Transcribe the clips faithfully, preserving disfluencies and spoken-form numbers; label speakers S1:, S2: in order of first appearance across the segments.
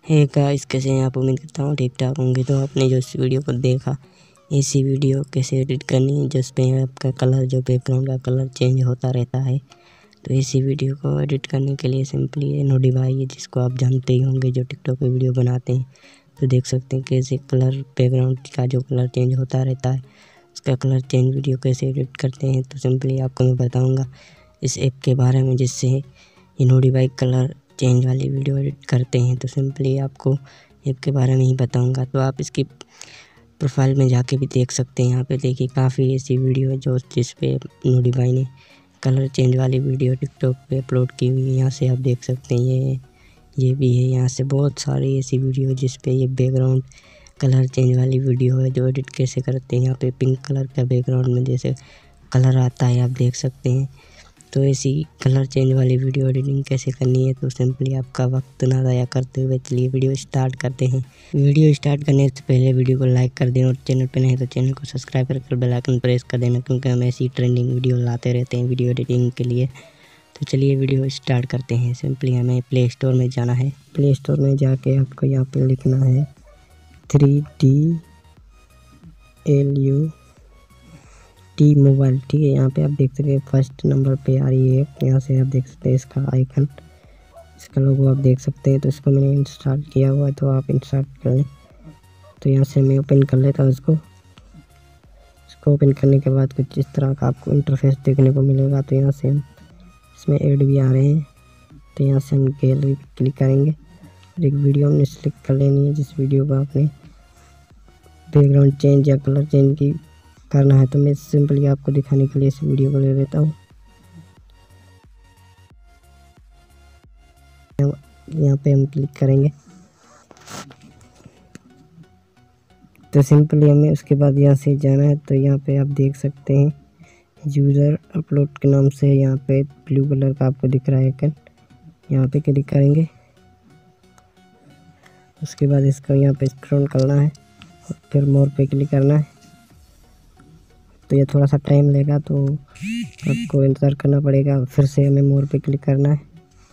S1: Hey guys, कैसे हैं आप? उम्मीद करता हूँ ठीक ठाक होंगे। तो आपने जो इस वीडियो को देखा, इसी वीडियो कैसे एडिट करनी है जिसमें आपका कलर, जो बैकग्राउंड का कलर चेंज होता रहता है। तो इसी वीडियो को एडिट करने के लिए सिंपली ये नोडी भाई है, जिसको आप जानते ही होंगे, जो टिकटॉक पे वीडियो बनाते हैं। तो देख सकते हैं कैसे कलर, बैकग्राउंड का जो कलर चेंज होता रहता है, उसका कलर चेंज वीडियो कैसे एडिट करते हैं। तो सिंपली आपको मैं बताऊँगा इस ऐप के बारे में, जिससे ये नोडी भाई कलर चेंज वाली वीडियो एडिट करते हैं। तो सिंपली आपको ऐप के बारे में ही बताऊंगा। तो आप इसकी प्रोफाइल में जाके भी देख सकते हैं। यहाँ पे देखिए काफ़ी ऐसी वीडियो है जो जिस पे नोडी भाई ने कलर चेंज वाली वीडियो टिकटॉक पे अपलोड की हुई है। यहाँ से आप देख सकते हैं, ये ये भी है। यहाँ से बहुत सारी ऐसी वीडियो जिस पे ये बैकग्राउंड कलर चेंज वाली वीडियो है, जो एडिट कैसे करते हैं। यहाँ पे पिंक कलर का बैकग्राउंड में जैसे कलर आता है, आप देख सकते हैं। तो ऐसी कलर चेंज वाली वीडियो एडिटिंग कैसे करनी है, तो सिंपली आपका वक्त ना ज़ाया करते हुए चलिए वीडियो स्टार्ट करते हैं। वीडियो स्टार्ट करने से पहले वीडियो को लाइक कर देना, और चैनल पे नहीं तो चैनल को सब्सक्राइब कर बेल आइकन प्रेस कर देना, क्योंकि हम ऐसी ट्रेंडिंग वीडियो लाते रहते हैं वीडियो एडिटिंग के लिए। तो चलिए वीडियो स्टार्ट करते हैं। सिंपली हमें प्ले स्टोर में जाना है। प्ले स्टोर में जाके आपको यहाँ पर लिखना है three D L U T mobile, ठीक है। यहाँ पे आप देख सकते हैं फर्स्ट नंबर पे आ रही है। यहाँ से आप देख सकते हैं इसका आइकन, इसका लोगो आप देख सकते हैं। तो इसको मैंने इंस्टॉल किया हुआ है, तो आप इंस्टॉल कर लें। तो यहाँ से मैं ओपन कर लेता हूँ इसको। इसको ओपन करने के बाद कुछ इस तरह का आपको इंटरफेस देखने को मिलेगा। तो यहाँ से हम इसमें ऐड भी आ रहे हैं। तो यहाँ से हम गैलरी पर क्लिक करेंगे और एक वीडियो हमने सेलेक्ट कर लेनी है, जिस वीडियो को आपने बैकग्राउंड चेंज या कलर चेंज की करना है। तो मैं सिंपली आपको दिखाने के लिए इस वीडियो को ले लेता हूँ। यहाँ पे हम क्लिक करेंगे। तो सिंपली हमें उसके बाद यहाँ से जाना है। तो यहाँ पे आप देख सकते हैं यूज़र अपलोड के नाम से यहाँ पे ब्लू कलर का आपको दिख रहा है आइकन, यहाँ पे क्लिक करेंगे। उसके बाद इसको यहाँ पे स्क्रॉल करना है और फिर मोर पे क्लिक करना है। तो ये थोड़ा सा टाइम लेगा, तो आपको इंतज़ार करना पड़ेगा। फिर से हमें मोर पे क्लिक करना है।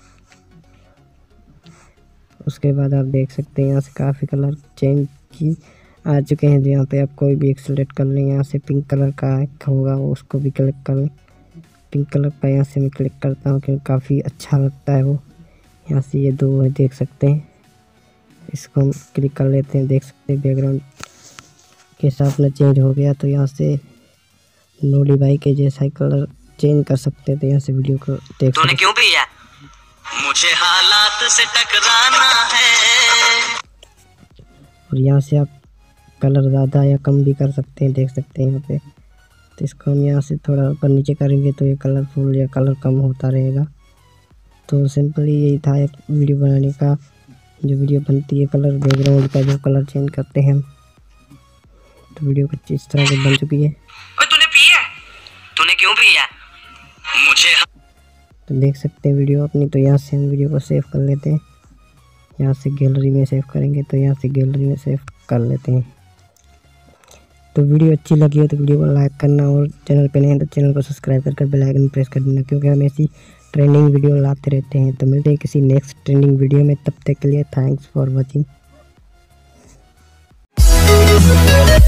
S1: उसके बाद आप देख सकते हैं यहाँ से काफ़ी कलर चेंज की आ चुके हैं। जो यहाँ पे आप कोई भी एक सेलेक्ट कर लें। यहाँ से पिंक कलर का होगा, उसको भी क्लिक कर लें। पिंक कलर का यहाँ से मैं क्लिक करता हूँ, क्योंकि काफ़ी अच्छा लगता है वो। यहाँ से ये दो है, देख सकते हैं। इसको हम क्लिक कर लेते हैं। देख सकते हैं बैकग्राउंड के साथ में चेंज हो गया। तो यहाँ से नोडी भाई के जैसा कलर चेंज कर सकते हैं। तो यहाँ से वीडियो को देख
S2: तूने क्यों पिया? मुझे हालात से टकराना है।
S1: और यहाँ से आप कलर ज़्यादा या कम भी कर सकते हैं, देख सकते हैं यहाँ पे। तो इसको हम यहाँ से थोड़ा ऊपर नीचे करेंगे तो ये कलरफुल या कलर कम होता रहेगा। तो सिंपली यही था एक वीडियो बनाने का, जो वीडियो बनती है कलर बैकग्राउंड का, जो कलर चेंज करते हैं हम। तो वीडियो कुछ इस तरह से बन चुकी है।
S2: तूने पिया? तूने क्यों पिया? मुझे
S1: तो देख सकते हैं वीडियो अपनी। तो यहाँ से हम वीडियो को सेव कर लेते हैं। यहाँ से गैलरी में सेव करेंगे, तो यहाँ से गैलरी में सेव कर लेते हैं। तो वीडियो अच्छी लगी हो तो वीडियो को लाइक करना, और चैनल पे नहीं है तो चैनल को सब्सक्राइब करके बेल आइकन प्रेस कर देना, क्योंकि हम ऐसी ट्रेंडिंग वीडियो लाते रहते हैं। तो मिलते हैं किसी नेक्स्ट ट्रेंडिंग वीडियो में। तब तक के लिए थैंक्स फॉर वॉचिंग।